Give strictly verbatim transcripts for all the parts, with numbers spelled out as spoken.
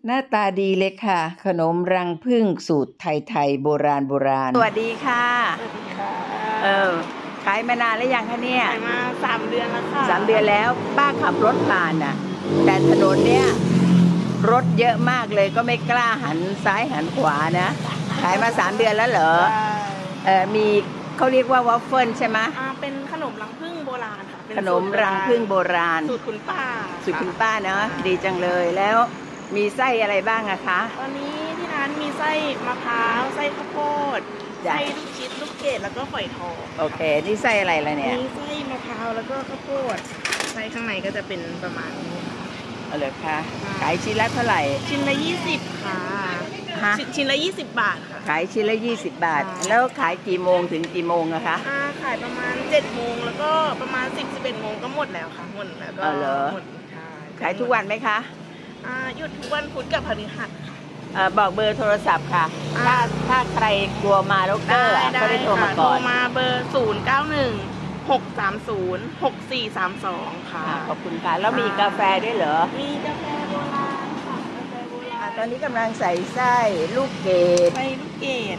หน้าตาดีเลยค่ะขนมรังผึ้งสูตรไทยๆโบราณโบราณสวัสดีค่ะสวัสดีค่ะเออขายมานานแล้วยังคะเนี่ยขายมาสามเดือนแล้วค่ะสามเดือนแล้วป้าขับรถผ่านน่ะแต่ถนนเนี้ยรถเยอะมากเลยก็ไม่กล้าหันซ้ายหันขวานะขายมาสามเดือนแล้วเหรอเออมีเขาเรียกว่าวอฟเฟิลใช่ไหมอ่าเป็นขนมรังผึ้งโบราณค่ะขนมรังผึ้งโบราณสูตรคุณป้าสูตรคุณป้าเนาะดีจังเลยแล้วมีไส้อะไรบ้างอะคะตอนนี้ที่ร้านมีไส้มะพร้าวไส้ข้าวโพดไส้ลูกชิดลูกเกดแล้วก็ฝอยทองโอเคนี่ไส้อะไรล่ะเนี่ยมีไส้มะพร้าวแล้วก็ข้าวโพดไส้ข้างในก็จะเป็นประมาณนี้เอาเลยค่ะขายชิ้นละเท่าไหร่ชิ้นละยี่สิบค่ะชิ้นละยี่สิบบาทค่ะขายชิ้นละยี่สิบบาทแล้วขายกี่โมงถึงกี่โมงอะคะอ่าขายประมาณเจ็ดโมงแล้วก็ประมาณสิบสิบเอ็ดโมงก็หมดแล้วค่ะหมดแล้วก็หมดขายทุกวันไหมคะอ่าหยุดทุกวันพุธกับพฤหัสค่ะบอกเบอร์โทรศัพท์ค่ะถ้าถ้าใครกลัวมาแล้วก็ก็ได้โทรมาก่อนโทรมาเบอร์ศูนย์เก้าหนึ่งหกสามศูนย์หกสี่สามสองค่ะขอบคุณค่ะแล้วมีกาแฟด้วยเหรอมีกาแฟโบราณค่ะกาแฟโบราณตอนนี้กำลังใส่ไส้ลูกเกดไส้ลูกเกด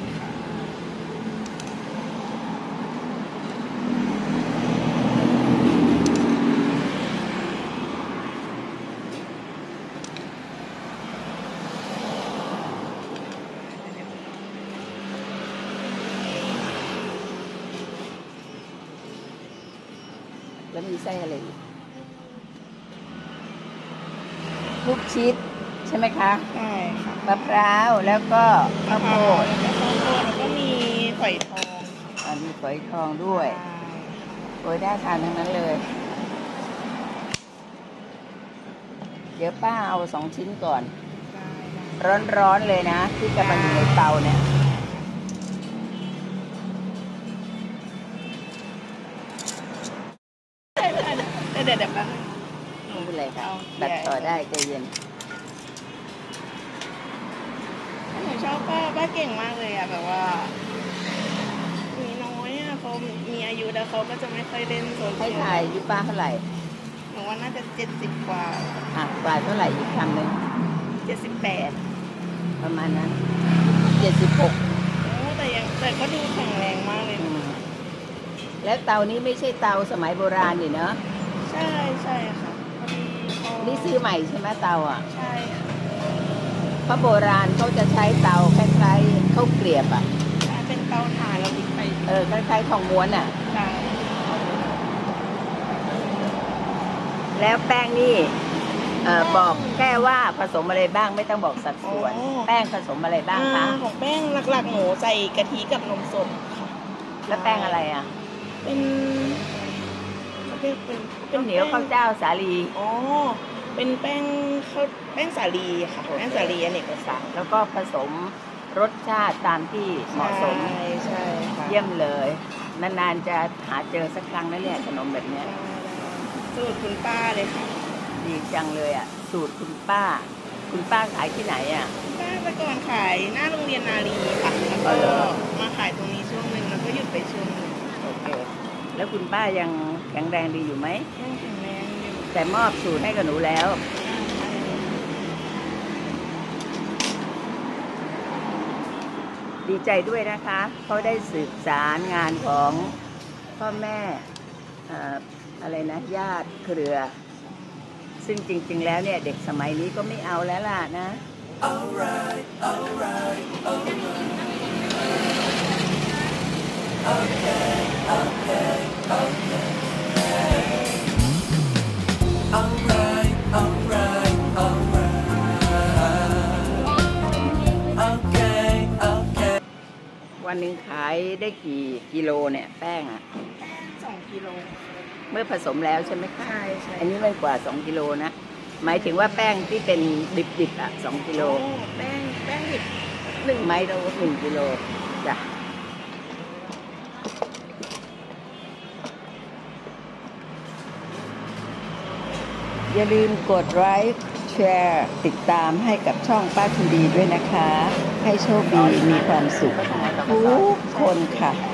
แล้วมีไส้อะไรอีกลูกชิดใช่ไหมคะใช่ค่ะมะพร้าวแล้วก็ข้าวโพดข้าวโพดแล้วก็มีฝอยทองอันมีฝอยทองด้วยโอ้ยน่าทานทั้งนั้นเลยเดี๋ยวป้าเอาสองชิ้นก่อนร้อนๆเลยนะที่กำลังอยู่ในเตาเนี่ยเดี๋ยวเดี๋ยวแป๊บไม่เป็นไรค่ะตัดต่อได้ใจเย็นหนูชอบป้าป้าเก่งมากเลยอะแบบว่ามีน้อยอะเขามีอายุแล้วเขาก็จะไม่ค่อยเล่นโซเชียลให้ถ่ายยุป้าเท่าไหร่หนูว่าน่าจะเจ็ดสิบกว่าอ่ะกว่าเท่าไหร่อีกคำหนึ่งเจ็ดสิบแปดประมาณนั้นเจ็ดสิบหกโอ้แต่ยังแต่ก็ดูแข็งแรงมากเลยแล้วเตานี้ไม่ใช่เตาสมัยโบราณนี่เนาะใช่ใช่ค่ะนี่ซื้อใหม่ใช่ไหมเตาอ่ะใช่ค่ะเพราะโบราณเขาจะใช้เตาคล้ายๆข้าวเกลียบอ่ะเป็นเตาถ่านเราติดไปเออคล้ายๆทองม้วนอ่ะใช่แล้วแป้งนี่เอ่อบอกแค่ว่าผสมอะไรบ้างไม่ต้องบอกสัดส่วนแป้งผสมอะไรบ้างคะของแป้งหลักๆหมูใส่กะทิกับนมสดค่ะแล้วแป้งอะไรอ่ะเป็นเป็นเป็นเหนียวข้าวเจ้าสาลีอ๋อเป็นแป้งข้าวแป้งสาลีค่ะแป้งสาลีอเนกประสงค์แล้วก็ผสมรสชาติตามที่เหมาะสมใช่ใช่เยี่ยมเลยนานๆจะหาเจอสักครั้งนะเนี่ยขนมแบบนี้สูตรคุณป้าเลยค่ะดีจังเลยอ่ะสูตรคุณป้าคุณป้าขายที่ไหนอ่ะป้าแต่ก่อนขายหน้าโรงเรียนนารีค่ะแล้วก็มาขายตรงนี้ช่วงหนึ่งแล้วก็หยุดไปช่วงนึงโอเคแล้วคุณป้ายังแข็งแรงดีอยู่ไหมยังแข็งแรงอยู่แต่มอบสูตรให้กับหนูแล้วดีใจด้วยนะคะเขาได้สืบสารงานของพ่อแม่อะไรนะญาติเครือซึ่งจริงๆแล้วเนี่ยเด็กสมัยนี้ก็ไม่เอาแล้วล่ะนะ alright alright okay okay okay alright alright alright okay okay วันหนึ่งขายได้กี่กิโลเนี่ยแป้งอ่ะสองกิโลเมื่อผสมแล้วใช่ไหมคะใช่ใช่อันนี้ไม่กว่าสองกิโลนะหมายถึงว่าแป้งที่เป็นดิบๆอ่ะสองกิโลแป้งแป้งดิบหนึ่งไม้หนึ่งกิโลจ้ะอย่าลืมกดไลค์แชร์ติดตามให้กับช่องป้าทุนดีด้วยนะคะให้โชคดีมีความสุขทุกคนค่ะ